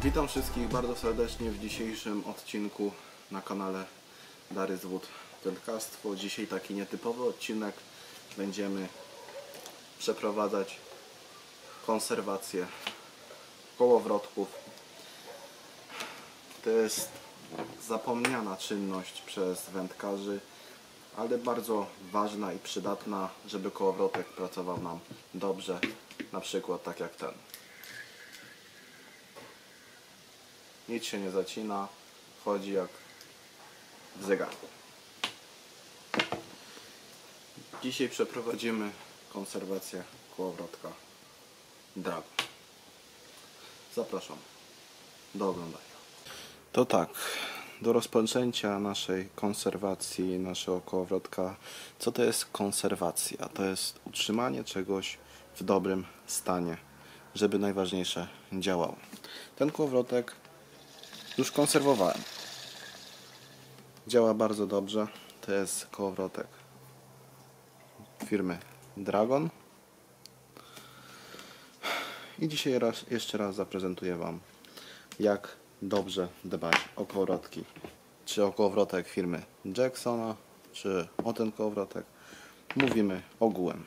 Witam wszystkich bardzo serdecznie w dzisiejszym odcinku na kanale Dary z Wód Wędkarstwo. Dzisiaj taki nietypowy odcinek. Będziemy przeprowadzać konserwację kołowrotków. To jest zapomniana czynność przez wędkarzy, ale bardzo ważna i przydatna, żeby kołowrotek pracował nam dobrze, na przykład tak jak ten. Nic się nie zacina, chodzi jak w zegarku. Dzisiaj przeprowadzimy konserwację kołowrotka Dragon. Zapraszam do oglądania. To tak, do rozpoczęcia naszej konserwacji naszego kołowrotka, co to jest konserwacja? To jest utrzymanie czegoś w dobrym stanie, żeby najważniejsze działało. Ten kołowrotek już konserwowałem. Działa bardzo dobrze. To jest kołowrotek firmy Dragon. I dzisiaj jeszcze raz zaprezentuję Wam, jak dobrze dbać o kołowrotki. Czy o kołowrotek firmy Jacksona, czy o ten kołowrotek. Mówimy ogółem.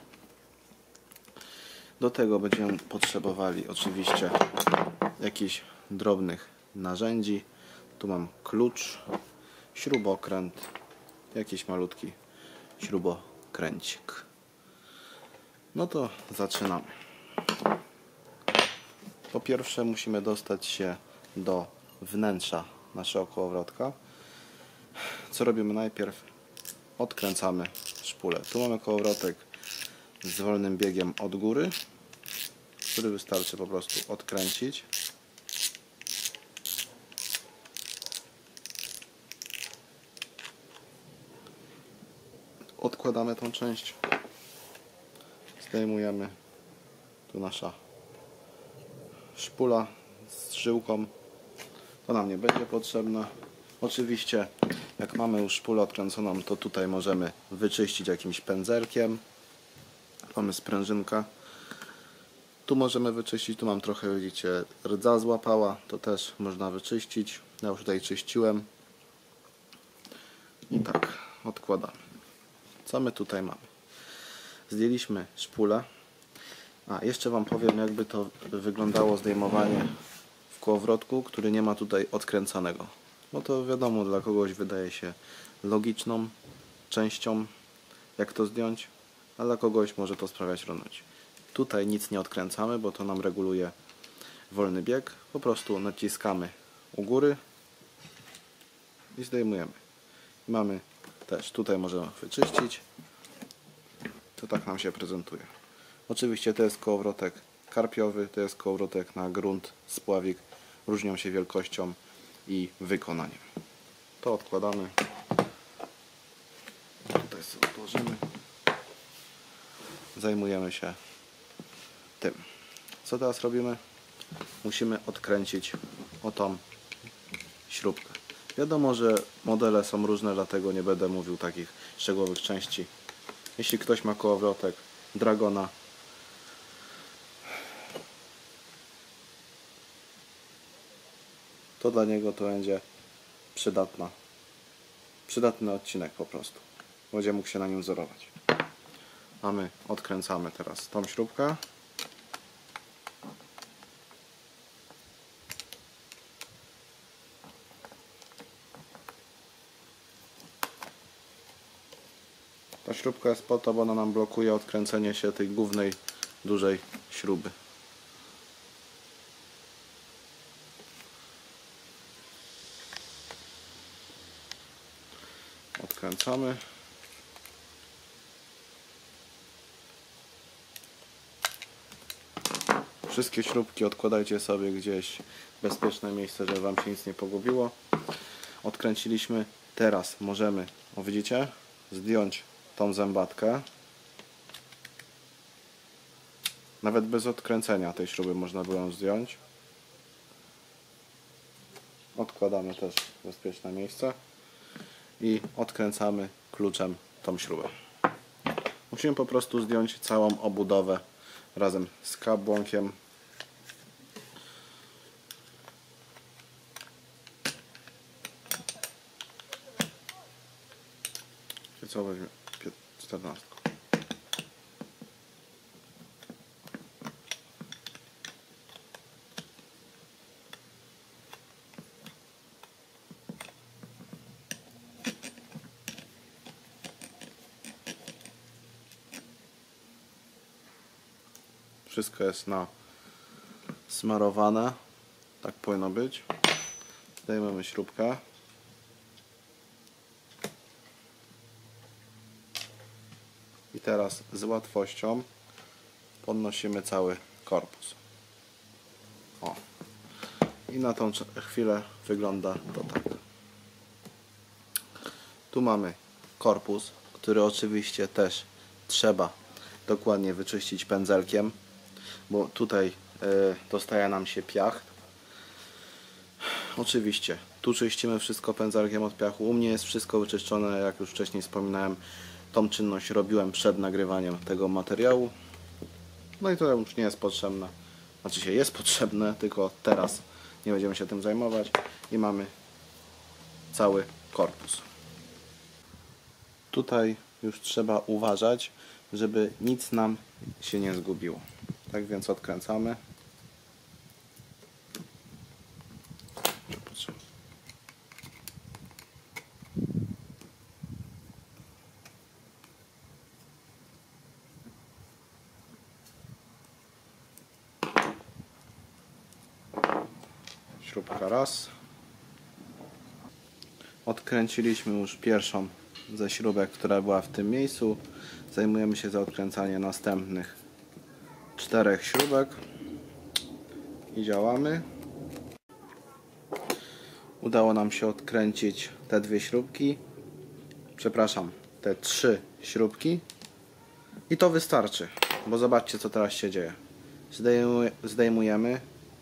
Do tego będziemy potrzebowali oczywiście jakichś drobnych narzędzi. Tu mam klucz, śrubokręt, jakiś malutki śrubokręcik. No to zaczynamy. Po pierwsze musimy dostać się do wnętrza naszego kołowrotka. Co robimy najpierw? Odkręcamy szpulę. Tu mamy kołowrotek z wolnym biegiem od góry, który wystarczy po prostu odkręcić. Odkładamy tą część, zdejmujemy, tu nasza szpula z żyłką, to nam nie będzie potrzebna. Oczywiście jak mamy już szpulę odkręconą, to tutaj możemy wyczyścić jakimś pędzelkiem. Mamy sprężynkę, tu możemy wyczyścić, tu mam trochę, widzicie, rdza złapała, to też można wyczyścić. Ja już tutaj czyściłem i tak odkładamy. Co my tutaj mamy? Zdjęliśmy szpulę. A jeszcze Wam powiem, jakby to wyglądało zdejmowanie w kołowrotku, który nie ma tutaj odkręcanego. No to wiadomo, dla kogoś wydaje się logiczną częścią, jak to zdjąć, a dla kogoś może to sprawiać trudność. Tutaj nic nie odkręcamy, bo to nam reguluje wolny bieg. Po prostu naciskamy u góry i zdejmujemy. Mamy też, tutaj możemy wyczyścić. To tak nam się prezentuje. Oczywiście to jest kołowrotek karpiowy, to jest kołowrotek na grunt, spławik. Różnią się wielkością i wykonaniem. To odkładamy. Tutaj sobie odłożymy. Zajmujemy się tym. Co teraz robimy? Musimy odkręcić o tą śrubkę. Wiadomo, że modele są różne, dlatego nie będę mówił takich szczegółowych części. Jeśli ktoś ma kołowrotek Dragona, to dla niego to będzie przydatny odcinek po prostu. Będzie mógł się na nim wzorować. A my odkręcamy teraz tą śrubkę. Ta śrubka jest po to, bo ona nam blokuje odkręcenie się tej głównej, dużej śruby. Odkręcamy. Wszystkie śrubki odkładajcie sobie gdzieś w bezpieczne miejsce, żeby Wam się nic nie pogubiło. Odkręciliśmy. Teraz możemy, o widzicie, zdjąć tą zębatkę. Nawet bez odkręcenia tej śruby można było ją zdjąć. Odkładamy też w bezpieczne miejsce i odkręcamy kluczem tą śrubę. Musimy po prostu zdjąć całą obudowę razem z kabłonkiem. Co weźmie? 14. Wszystko jest smarowane. Tak powinno być. Zdejmujemy śrubkę. I teraz z łatwością podnosimy cały korpus. O. I na tą chwilę wygląda to tak. Tu mamy korpus, który oczywiście też trzeba dokładnie wyczyścić pędzelkiem, bo tutaj dostaje nam się piach. Oczywiście tu czyścimy wszystko pędzelkiem od piachu. U mnie jest wszystko wyczyszczone, jak już wcześniej wspominałem. Tą czynność robiłem przed nagrywaniem tego materiału. No i to już nie jest potrzebne. Znaczy się jest potrzebne, tylko teraz nie będziemy się tym zajmować. I mamy cały korpus. Tutaj już trzeba uważać, żeby nic nam się nie zgubiło. Tak więc odkręcamy. Śrubka raz. Odkręciliśmy już pierwszą ze śrubek, która była w tym miejscu. Zajmujemy się za odkręcanie następnych 4 śrubek i działamy. Udało nam się odkręcić te 2 śrubki, przepraszam, te 3 śrubki i to wystarczy, bo zobaczcie, co teraz się dzieje. Zdejmujemy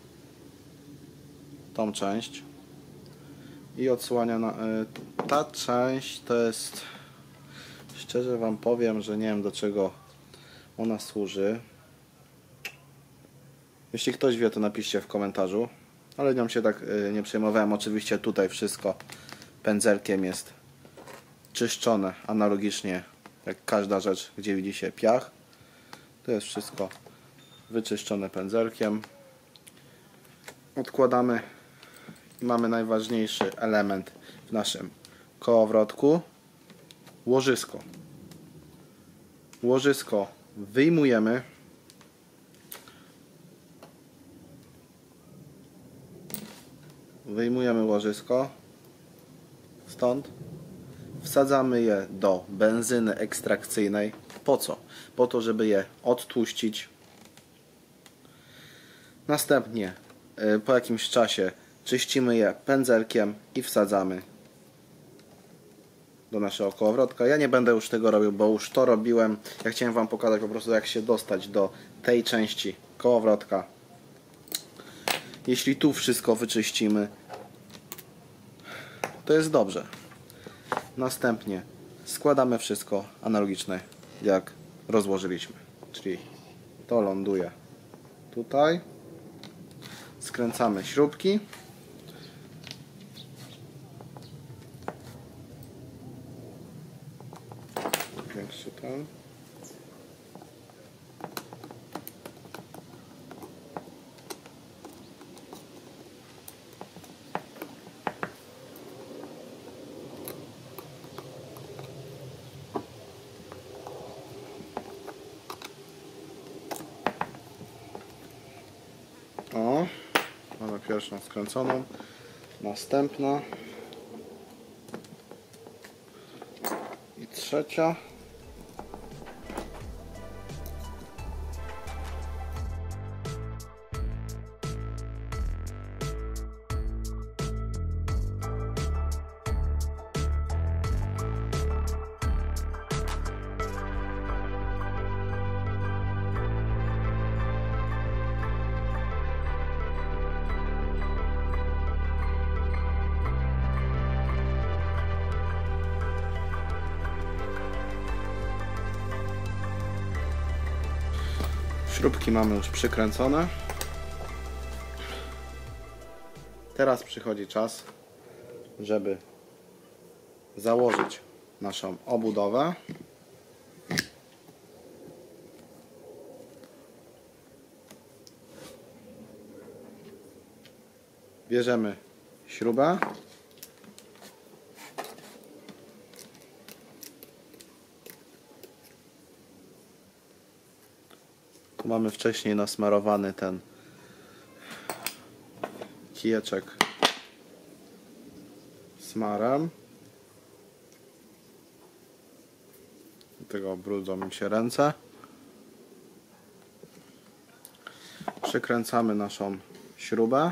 tą część i odsłania ta część to jest, szczerze wam powiem, że nie wiem, do czego ona służy. Jeśli ktoś wie, to napiszcie w komentarzu, ale nią się tak nie przejmowałem. Oczywiście tutaj wszystko pędzelkiem jest czyszczone analogicznie jak każda rzecz, gdzie widzi się piach. To jest wszystko wyczyszczone pędzelkiem. Odkładamy i mamy najważniejszy element w naszym kołowrotku. Łożysko. Łożysko wyjmujemy. Wyjmujemy łożysko stąd. Wsadzamy je do benzyny ekstrakcyjnej. Po co? Po to, żeby je odtłuścić. Następnie po jakimś czasie czyścimy je pędzelkiem i wsadzamy do naszego kołowrotka. Ja nie będę już tego robił, bo już to robiłem. Ja chciałem wam pokazać po prostu, jak się dostać do tej części kołowrotka. Jeśli tu wszystko wyczyścimy, to jest dobrze. Następnie składamy wszystko analogicznie, jak rozłożyliśmy. Czyli to ląduje tutaj. Skręcamy śrubki. Większy ten. O, mamy pierwszą skręconą, następna i trzecia. Śrubki mamy już przykręcone. Teraz przychodzi czas, żeby założyć naszą obudowę. Bierzemy śrubę. Tu mamy wcześniej nasmarowany ten kijeczek smarem. Do tego brudzą mi się ręce. Przykręcamy naszą śrubę.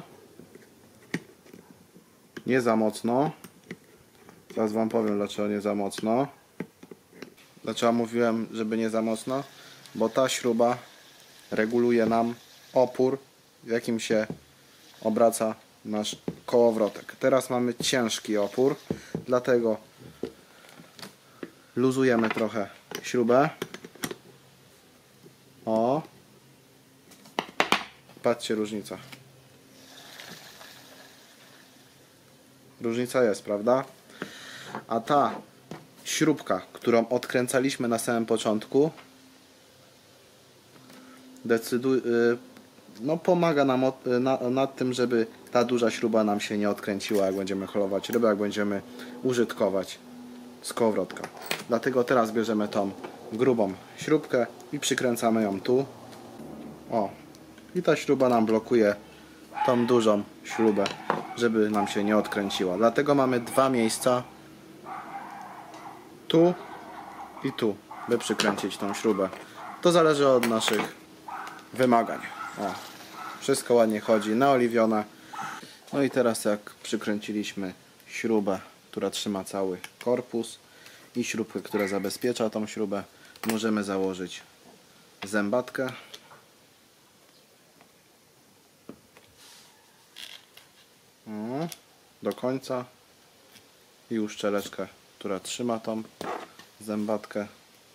Nie za mocno. Zaraz wam powiem, dlaczego nie za mocno. Dlaczego mówiłem, żeby nie za mocno? Bo ta śruba reguluje nam opór, w jakim się obraca nasz kołowrotek. Teraz mamy ciężki opór, dlatego luzujemy trochę śrubę. O! Patrzcie, różnica. Różnica jest, prawda? A ta śrubka, którą odkręcaliśmy na samym początku, pomaga nam nad tym, żeby ta duża śruba nam się nie odkręciła, jak będziemy holować rybę, jak będziemy użytkować z kołowrotka. Dlatego teraz bierzemy tą grubą śrubkę i przykręcamy ją tu. O! I ta śruba nam blokuje tą dużą śrubę, żeby nam się nie odkręciła. Dlatego mamy dwa miejsca, tu i tu, by przykręcić tą śrubę. To zależy od naszych wymagań. O, wszystko ładnie chodzi, naoliwione. No i teraz jak przykręciliśmy śrubę, która trzyma cały korpus i śrubkę, która zabezpiecza tą śrubę, możemy założyć zębatkę. Do końca i uszczeleczkę, która trzyma tą zębatkę.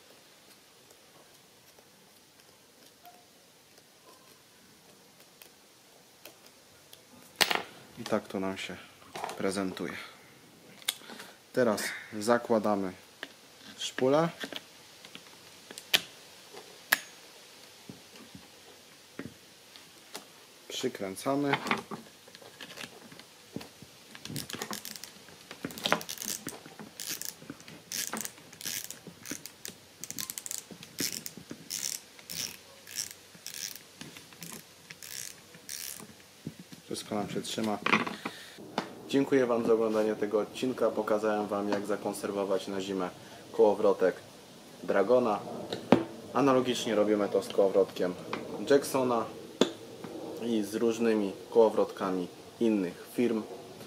I tak to nam się prezentuje. Teraz zakładamy szpulę. Przykręcamy. Wszystko nam się trzyma. Dziękuję wam za oglądanie tego odcinka. Pokazałem wam, jak zakonserwować na zimę kołowrotek Dragona. Analogicznie robimy to z kołowrotkiem Jacksona i z różnymi kołowrotkami innych firm.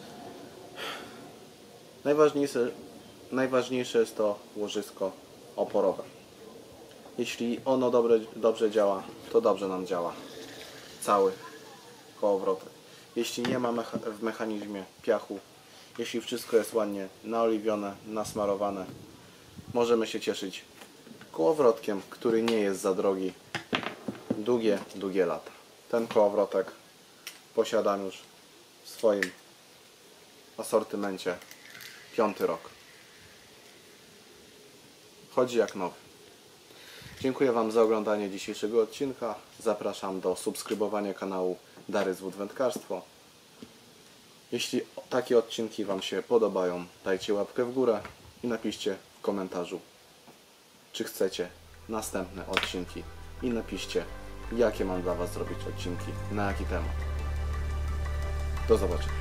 Najważniejsze jest to łożysko oporowe. Jeśli ono dobrze działa, to dobrze nam działa cały kołowrotek. Jeśli nie ma w mechanizmie piachu, jeśli wszystko jest ładnie naoliwione, nasmarowane, możemy się cieszyć kołowrotkiem, który nie jest za drogi długie lata. Ten kołowrotek posiadam już w swoim asortymencie 5. rok. Chodzi jak nowy. Dziękuję wam za oglądanie dzisiejszego odcinka. Zapraszam do subskrybowania kanału Dary z Wędkarstwo. Jeśli takie odcinki wam się podobają, dajcie łapkę w górę i napiszcie w komentarzu, czy chcecie następne odcinki, i napiszcie, jakie mam dla was zrobić odcinki, na jaki temat. Do zobaczenia.